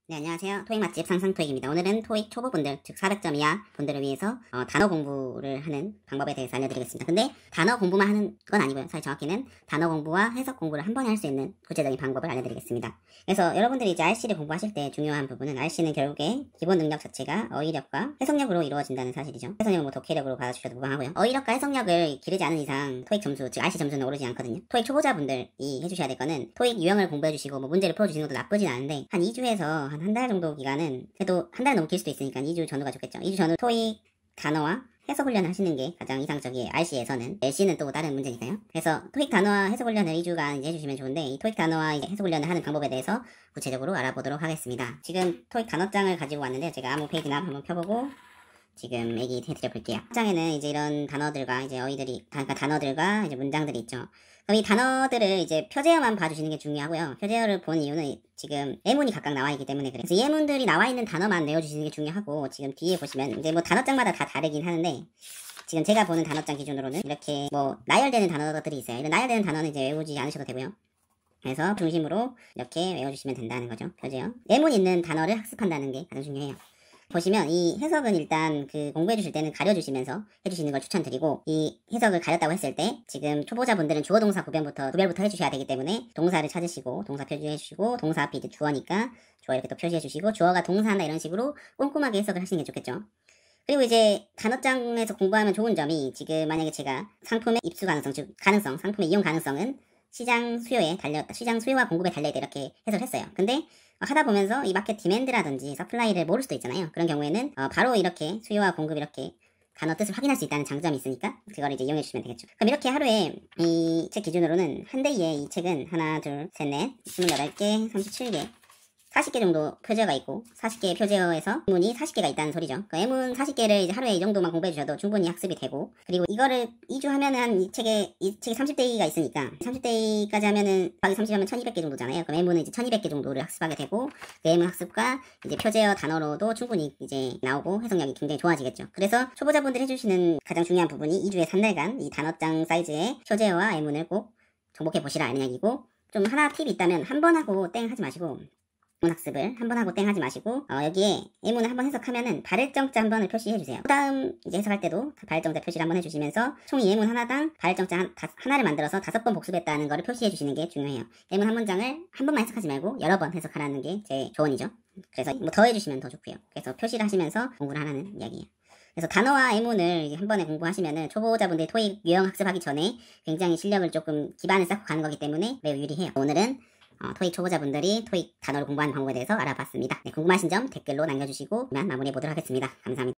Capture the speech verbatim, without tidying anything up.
네, 안녕하세요. 토익 맛집 상상토익입니다. 오늘은 토익 초보분들, 즉 사백 점 이하 분들을 위해서 어, 단어 공부를 하는 방법에 대해서 알려드리겠습니다. 근데 단어 공부만 하는 건 아니고요. 사실 정확히는 단어 공부와 해석 공부를 한 번에 할 수 있는 구체적인 방법을 알려드리겠습니다. 그래서 여러분들이 이제 알씨를 공부하실 때 중요한 부분은 알씨는 결국에 기본 능력 자체가 어휘력과 해석력으로 이루어진다는 사실이죠. 해석력은 뭐 독해력으로 받아주셔도 무방하고요. 어휘력과 해석력을 기르지 않은 이상 토익 점수, 즉 알씨 점수는 오르지 않거든요. 토익 초보자분들이 해주셔야 될 거는 토익 유형을 공부해주시고 뭐 문제를 풀어주시는 것도 나쁘진 않은데 한 이 주에서 한 한 달 정도 기간은 해도 한 달 넘길 수도 있으니까 이 주 전후가 좋겠죠. 이 주 전후 토익 단어와 해석 훈련을 하시는 게 가장 이상적이에요. 알씨에서는. 엘씨는 또 다른 문제니까요. 그래서 토익 단어와 해석 훈련을 이 주간 이제 해주시면 좋은데 이 토익 단어와 이제 해석 훈련을 하는 방법에 대해서 구체적으로 알아보도록 하겠습니다. 지금 토익 단어장을 가지고 왔는데 제가 아무 페이지나 한번 펴보고 지금 얘기 해드려 볼게요. 장에는 이제 이런 단어들과 이제 어휘들이, 그러니까 단어들과 이제 문장들이 있죠. 그럼 이 단어들을 이제 표제어만 봐주시는 게 중요하고요. 표제어를 본 이유는 지금 예문이 각각 나와 있기 때문에 그래요. 그래서 예문들이 나와 있는 단어만 외워주시는 게 중요하고, 지금 뒤에 보시면 이제 뭐 단어장마다 다 다르긴 하는데, 지금 제가 보는 단어장 기준으로는 이렇게 뭐 나열되는 단어들이 있어요. 이런 나열되는 단어는 이제 외우지 않으셔도 되고요. 그래서 중심으로 이렇게 외워주시면 된다는 거죠. 표제어. 예문 있는 단어를 학습한다는 게 가장 중요해요. 보시면 이 해석은 일단 그 공부해 주실 때는 가려주시면서 해주시는 걸 추천드리고, 이 해석을 가렸다고 했을 때 지금 초보자분들은 주어 동사 구별부터 구별부터 해주셔야 되기 때문에 동사를 찾으시고 동사 표시해 주시고, 동사 앞이 이제 주어니까 주어 이렇게 또 표시해 주시고, 주어가 동사한다 이런 식으로 꼼꼼하게 해석을 하시는 게 좋겠죠. 그리고 이제 단어장에서 공부하면 좋은 점이, 지금 만약에 제가 상품의 입수 가능성, 즉 가능성, 상품의 이용 가능성은 시장 수요에 달려, 시장 수요와 공급에 달려있다 이렇게 해석을 했어요. 근데 하다 보면서 이 마켓 디맨드라든지 서플라이를 모를 수도 있잖아요. 그런 경우에는 어 바로 이렇게 수요와 공급 이렇게 단어 뜻을 확인할 수 있다는 장점이 있으니까 그걸 이제 이용해 주시면 되겠죠. 그럼 이렇게 하루에 이 책 기준으로는 한 대에 이 책은 하나, 둘, 셋, 넷, 스물여덟 개, 삼십칠 개, 사십 개 정도 표제어가 있고, 사십 개의 표제어에서 예문이 사십 개가 있다는 소리죠. 그 예문 사십 개를 이제 하루에 이 정도만 공부해 주셔도 충분히 학습이 되고, 그리고 이거를 이 주 하면은 한 이 책에, 이 책이 삼십 대가 있으니까 삼십 대까지 하면은 더하기 삼십 하면 천이백 개 정도잖아요. 그럼 예문은 이제 천이백 개 정도를 학습하게 되고, 그 예문 학습과 이제 표제어 단어로도 충분히 이제 나오고 해석력이 굉장히 좋아지겠죠. 그래서 초보자분들이 해주시는 가장 중요한 부분이 이 주에 삼 달간 이 단어장 사이즈의 표제어와 예문을 꼭 정복해 보시라 이런 이야기고, 좀 하나 팁이 있다면 한 번 하고 땡 하지 마시고, 예문 학습을 한 번 하고 땡 하지 마시고, 어, 여기에 예문을 한번 해석하면은 발을정자 한 번을 표시해주세요. 그 다음 이제 해석할 때도 발을정자 표시를 한번 해주시면서 총 예문 하나당 발을정자 한, 다, 하나를 만들어서 다섯 번 복습했다는 거를 표시해주시는 게 중요해요. 예문 한 문장을 한 번만 해석하지 말고 여러 번 해석하라는 게 제 조언이죠. 그래서 뭐 더 해주시면 더 좋고요. 그래서 표시를 하시면서 공부를 하라는 이야기예요. 그래서 단어와 예문을 한 번에 공부하시면은 초보자분들이 토익 유형 학습하기 전에 굉장히 실력을 조금 기반을 쌓고 가는 거기 때문에 매우 유리해요. 오늘은 어, 토익 초보자분들이 토익 단어를 공부하는 방법에 대해서 알아봤습니다. 네, 궁금하신 점 댓글로 남겨주시고 마무리해 보도록 하겠습니다. 감사합니다.